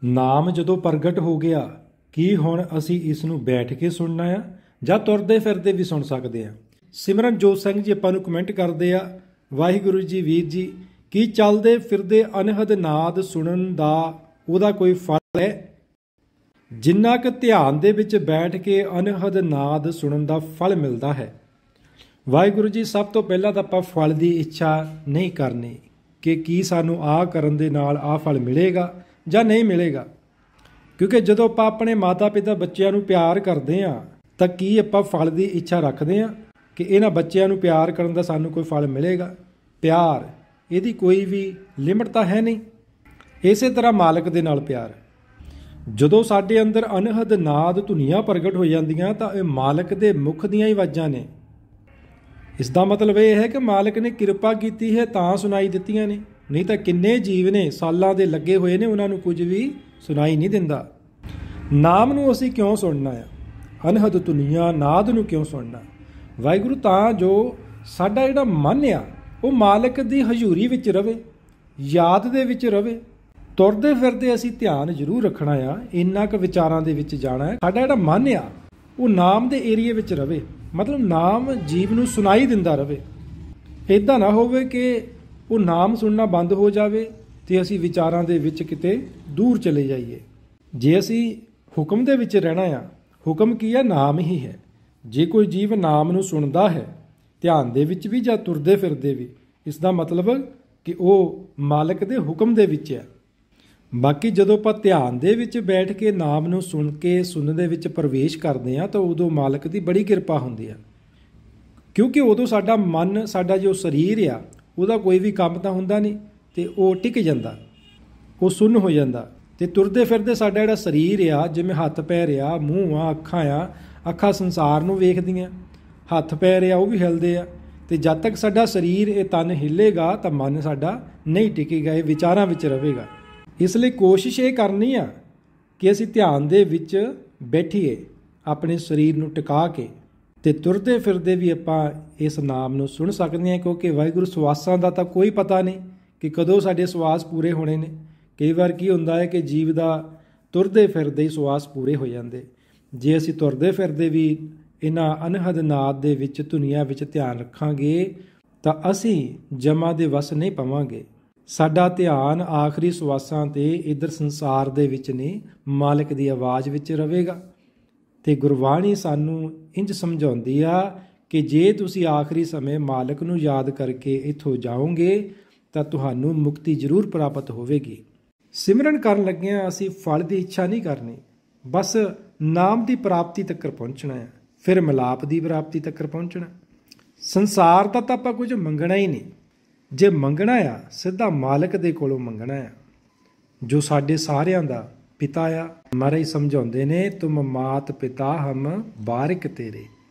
ਨਾਮ ਜਦੋਂ ਪ੍ਰਗਟ ਹੋ ਗਿਆ, ਕੀ ਹੁਣ ਅਸੀਂ ਇਸ ਨੂੰ ਬੈਠ ਕੇ ਸੁਣਨਾ ਆ ਜਾਂ ਤੁਰਦੇ ਫਿਰਦੇ ਵੀ ਸੁਣ ਸਕਦੇ ਆ? ਸਿਮਰਨਜੋਤ ਸਿੰਘ ਜੀ ਆਪਾਂ ਨੂੰ ਕਮੈਂਟ ਕਰਦੇ ਆ, ਵਾਹਿਗੁਰੂ ਜੀ ਵੀਰ ਜੀ, ਕੀ ਚੱਲਦੇ ਫਿਰਦੇ ਅਨਹਦ ਨਾਦ ਸੁਣਨ ਦਾ ਉਹਦਾ ਕੋਈ ਫਲ ਹੈ? ਜਿੰਨਾ ਕੁ ਧਿਆਨ ਦੇ ਵਿੱਚ ਬੈਠ ਕੇ ਅਨਹਦ ਨਾਦ ਸੁਣਨ ਦਾ ਫਲ ਮਿਲਦਾ ਹੈ। ਵਾਹਿਗੁਰੂ ਜੀ, ਸਭ ਤੋਂ ਪਹਿਲਾਂ ਤਾਂ ਆਪਾਂ ਫਲ ਦੀ ਇੱਛਾ ਨਹੀਂ ਕਰਨੀ ਕਿ ਕੀ ਸਾਨੂੰ ਆਹ ਕਰਨ ਦੇ ਨਾਲ ਆਹ ਫਲ ਮਿਲੇਗਾ ਜਾਂ ਨਹੀਂ ਮਿਲੇਗਾ, ਕਿਉਂਕਿ ਜਦੋਂ ਆਪਾਂ ਆਪਣੇ ਮਾਤਾ ਪਿਤਾ ਬੱਚਿਆਂ ਨੂੰ ਪਿਆਰ ਕਰਦੇ ਹਾਂ ਤਾਂ ਕੀ ਆਪਾਂ ਫਲ ਦੀ ਇੱਛਾ ਰੱਖਦੇ ਹਾਂ ਕਿ ਇਹਨਾਂ ਬੱਚਿਆਂ ਨੂੰ ਪਿਆਰ ਕਰਨ ਦਾ ਸਾਨੂੰ ਕੋਈ ਫਲ ਮਿਲੇਗਾ? ਪਿਆਰ ਇਹਦੀ ਕੋਈ ਵੀ ਲਿਮਟ ਤਾਂ ਹੈ ਨਹੀਂ। ਇਸੇ ਤਰ੍ਹਾਂ ਮਾਲਕ ਦੇ ਨਾਲ ਪਿਆਰ, ਜਦੋਂ ਸਾਡੇ ਅੰਦਰ ਅਨਹਦ ਨਾਦ ਧੁਨੀਆਂ ਪ੍ਰਗਟ ਹੋ ਜਾਂਦੀਆਂ ਤਾਂ ਇਹ ਮਾਲਕ ਦੇ ਮੁਖ ਦੀਆਂ ਹੀ ਆਵਾਜ਼ਾਂ ਨੇ। ਇਸ ਦਾ ਮਤਲਬ ਇਹ ਹੈ ਕਿ ਮਾਲਕ ਨੇ ਕਿਰਪਾ ਕੀਤੀ ਹੈ ਤਾਂ ਸੁਣਾਈ ਦਿੱਤੀਆਂ ਨੇ, ਨਹੀਂ ਤਾਂ ਕਿੰਨੇ ਜੀਵ ਨੇ ਸਾਲਾਂ ਦੇ ਲੱਗੇ ਹੋਏ ਨੇ, ਉਹਨਾਂ ਨੂੰ ਕੁਝ ਵੀ ਸੁਣਾਈ ਨਹੀਂ ਦਿੰਦਾ। ਨਾਮ ਨੂੰ ਅਸੀਂ ਕਿਉਂ ਸੁਣਨਾ ਆ? ਅਨਹਦ ਧੁਨੀਆਂ ਨਾਦ ਨੂੰ ਕਿਉਂ ਸੁਣਨਾ? ਵਾਹਿਗੁਰੂ, ਤਾਂ ਜੋ ਸਾਡਾ ਜਿਹੜਾ ਮਨ ਆ ਉਹ ਮਾਲਕ ਦੀ ਹਜ਼ੂਰੀ ਵਿੱਚ ਰਵੇ, ਯਾਦ ਦੇ ਵਿੱਚ ਰਵੇ। ਤੁਰਦੇ ਫਿਰਦੇ ਅਸੀਂ ਧਿਆਨ ਜ਼ਰੂਰ ਰੱਖਣਾ ਆ, ਇੰਨਾ ਕੁ ਵਿਚਾਰਾਂ ਦੇ ਵਿੱਚ ਜਾਣਾ ਹੈ। ਸਾਡਾ ਜਿਹੜਾ ਮਨ ਆ ਉਹ ਨਾਮ ਦੇ ਏਰੀਏ ਵਿੱਚ ਰਵੇ, ਮਤਲਬ ਨਾਮ ਜੀਵ ਨੂੰ ਸੁਣਾਈ ਦਿੰਦਾ ਰਵੇ। ਇੱਦਾਂ ਨਾ ਹੋਵੇ ਕਿ ਉਹ ਨਾਮ ਸੁਣਨਾ ਬੰਦ ਹੋ ਜਾਵੇ ਤੇ ਅਸੀਂ ਵਿਚਾਰਾਂ ਦੇ ਵਿੱਚ ਕਿਤੇ ਦੂਰ ਚਲੇ ਜਾਈਏ। ਜੇ ਅਸੀਂ ਹੁਕਮ ਦੇ ਵਿੱਚ ਰਹਿਣਾ ਆ, ਹੁਕਮ ਕੀ ਹੈ? ਨਾਮ ਹੀ ਹੈ। ਜੇ ਕੋਈ ਜੀਵ ਨਾਮ ਨੂੰ ਸੁਣਦਾ ਹੈ ਧਿਆਨ ਦੇ ਵਿੱਚ ਵੀ ਜਾਂ ਤੁਰਦੇ ਫਿਰਦੇ ਵੀ, ਇਸ ਦਾ ਮਤਲਬ ਕਿ ਉਹ ਮਾਲਕ ਦੇ ਹੁਕਮ ਦੇ ਵਿੱਚ ਹੈ। ਬਾਕੀ ਜਦੋਂ ਆਪਾਂ ਧਿਆਨ ਦੇ ਵਿੱਚ ਬੈਠ ਕੇ ਨਾਮ ਨੂੰ ਸੁਣ ਕੇ ਸੁਣਨ ਦੇ ਵਿੱਚ ਪ੍ਰਵੇਸ਼ ਕਰਦੇ ਹਾਂ ਤਾਂ ਉਦੋਂ ਮਾਲਕ ਦੀ ਬੜੀ ਕਿਰਪਾ ਹੁੰਦੀ ਆ, ਕਿਉਂਕਿ ਉਦੋਂ ਸਾਡਾ ਮਨ, ਸਾਡਾ ਜੋ ਸਰੀਰ ਆ ਉਹਦਾ ਕੋਈ ਵੀ ਕੰਮ ਤਾਂ ਹੁੰਦਾ ਨਹੀਂ ਤੇ ਉਹ ਟਿਕ ਜਾਂਦਾ, ਉਹ ਸੁੰਨ ਹੋ ਜਾਂਦਾ। ਤੇ ਤੁਰਦੇ ਫਿਰਦੇ ਸਾਡਾ ਜਿਹੜਾ ਸਰੀਰ ਆ, ਜਿਵੇਂ ਹੱਥ ਪੈਰ ਆ, ਮੂੰਹ ਆ, ਅੱਖਾਂ ਆ, ਅੱਖਾਂ ਸੰਸਾਰ ਨੂੰ ਵੇਖਦੀਆਂ, ਹੱਥ ਪੈਰ ਆ ਉਹ ਵੀ ਹਿਲਦੇ ਆ। ਤੇ ਜਦ ਤੱਕ ਸਾਡਾ ਸਰੀਰ, ਇਹ ਤਨ ਹਿੱਲੇਗਾ ਤਾਂ ਮਨ ਸਾਡਾ ਨਹੀਂ ਟਿਕੇਗਾ, ਇਹ ਵਿਚਾਰਾਂ ਵਿੱਚ ਰਹੇਗਾ। ਇਸ ਲਈ ਕੋਸ਼ਿਸ਼ ਇਹ ਕਰਨੀ ਆ ਕਿ ਅਸੀਂ ਧਿਆਨ ਦੇ ਵਿੱਚ ਬੈਠੀਏ ਆਪਣੇ ਸਰੀਰ ਨੂੰ ਟਿਕਾ ਕੇ, ਤੇ ਤੁਰਦੇ ਫਿਰਦੇ ਵੀ ਆਪਾਂ ਇਸ ਨਾਮ ਨੂੰ ਸੁਣ ਸਕਦੇ ਹਾਂ, ਕਿਉਂਕਿ ਵਾਹਿਗੁਰੂ ਸਵਾਸਾਂ ਦਾ ਤਾਂ ਕੋਈ ਪਤਾ ਨਹੀਂ ਕਿ ਕਦੋਂ ਸਾਡੇ ਸਵਾਸ ਪੂਰੇ ਹੋਣੇ ਨੇ। ਕਈ ਵਾਰ ਕੀ ਹੁੰਦਾ ਹੈ ਕਿ ਜੀਵ ਦਾ ਤੁਰਦੇ ਫਿਰਦੇ ਹੀ ਸਵਾਸ ਪੂਰੇ ਹੋ ਜਾਂਦੇ। ਜੇ ਅਸੀਂ ਤੁਰਦੇ ਫਿਰਦੇ ਵੀ ਇਹਨਾਂ ਅਨਹਦ ਨਾਦ ਦੇ ਵਿੱਚ, ਧੁਨੀਆਂ ਵਿੱਚ ਧਿਆਨ ਰੱਖਾਂਗੇ ਤਾਂ ਅਸੀਂ ਜਮਾਂ ਦੇ ਵਸ ਨਹੀਂ ਪਵਾਂਗੇ। ਸਾਡਾ ਧਿਆਨ ਆਖਰੀ ਸਵਾਸਾਂ ਤੇ ਇੱਧਰ ਸੰਸਾਰ ਦੇ ਵਿੱਚ ਨਹੀਂ, ਮਾਲਕ ਦੀ ਆਵਾਜ਼ ਵਿੱਚ ਰਹੇਗਾ। ਤੇ ਗੁਰਬਾਣੀ ਸਾਨੂੰ ਇੰਝ ਸਮਝਾਉਂਦੀ ਆ ਕਿ ਜੇ ਤੁਸੀਂ ਆਖਰੀ ਸਮੇਂ ਮਾਲਕ ਨੂੰ ਯਾਦ ਕਰਕੇ ਇੱਥੋਂ ਜਾਓਗੇ ਤਾਂ ਤੁਹਾਨੂੰ ਮੁਕਤੀ ਜ਼ਰੂਰ ਪ੍ਰਾਪਤ ਹੋਵੇਗੀ। ਸਿਮਰਨ ਕਰਨ ਲੱਗਿਆਂ ਅਸੀਂ ਫਲ ਦੀ ਇੱਛਾ ਨਹੀਂ ਕਰਨੀ, ਬਸ ਨਾਮ ਦੀ ਪ੍ਰਾਪਤੀ ਤੱਕ ਪਹੁੰਚਣਾ ਹੈ, ਫਿਰ ਮਿਲਾਪ ਦੀ ਪ੍ਰਾਪਤੀ ਤੱਕ ਪਹੁੰਚਣਾ। ਸੰਸਾਰ ਦਾ ਤਾਂ ਆਪਾਂ ਕੁਝ ਮੰਗਣਾ ਹੀ ਨਹੀਂ। ਜੇ ਮੰਗਣਾ ਆ ਸਿੱਧਾ ਮਾਲਕ ਦੇ ਕੋਲੋਂ ਮੰਗਣਾ ਆ, ਜੋ ਸਾਡੇ ਸਾਰਿਆਂ ਦਾ ਪਿਤਾ ਆ। ਮਹਾਰਾਜ ਸਮਝਾਉਂਦੇ ਨੇ, ਤੁਮ ਮਾਤ ਪਿਤਾ ਹਮ ਬਾਰਿਕ ਤੇਰੇ।